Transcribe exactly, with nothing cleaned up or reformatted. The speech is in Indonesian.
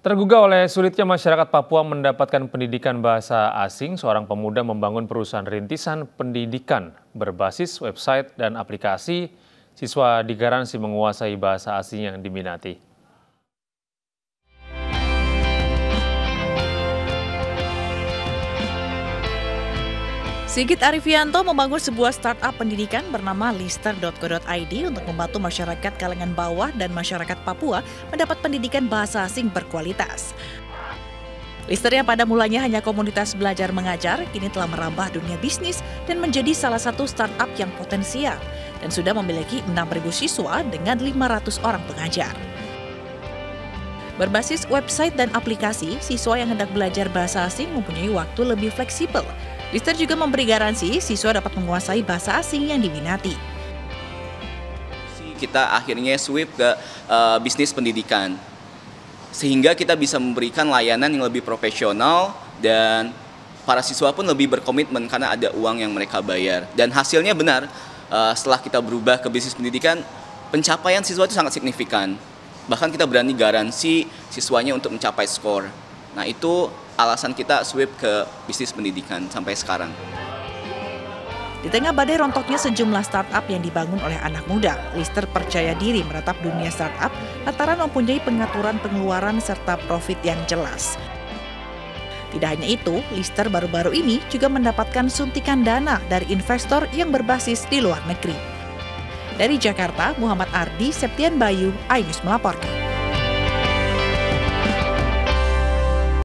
Tergugah oleh sulitnya masyarakat Papua mendapatkan pendidikan bahasa asing, seorang pemuda membangun perusahaan rintisan pendidikan berbasis website dan aplikasi. Siswa digaransi menguasai bahasa asing yang diminati. Sigit Arifianto membangun sebuah startup pendidikan bernama lister dot co dot i d untuk membantu masyarakat kalangan bawah dan masyarakat Papua mendapat pendidikan bahasa asing berkualitas. Lister yang pada mulanya hanya komunitas belajar mengajar, kini telah merambah dunia bisnis dan menjadi salah satu startup yang potensial dan sudah memiliki enam ribu siswa dengan lima ratus orang pengajar. Berbasis website dan aplikasi, siswa yang hendak belajar bahasa asing mempunyai waktu lebih fleksibel. Lister juga memberi garansi siswa dapat menguasai bahasa asing yang diminati. Kita akhirnya sweep ke uh, bisnis pendidikan, sehingga kita bisa memberikan layanan yang lebih profesional dan para siswa pun lebih berkomitmen karena ada uang yang mereka bayar. Dan hasilnya benar, uh, setelah kita berubah ke bisnis pendidikan, pencapaian siswa itu sangat signifikan. Bahkan kita berani garansi siswanya untuk mencapai skor. Nah, itu alasan kita sweep ke bisnis pendidikan sampai sekarang. Di tengah badai rontoknya sejumlah startup yang dibangun oleh anak muda, Lister percaya diri meratap dunia startup lantaran mempunyai pengaturan pengeluaran serta profit yang jelas. Tidak hanya itu, Lister baru-baru ini juga mendapatkan suntikan dana dari investor yang berbasis di luar negeri. Dari Jakarta, Muhammad Ardi, Septian Bayu, iNews melaporkan.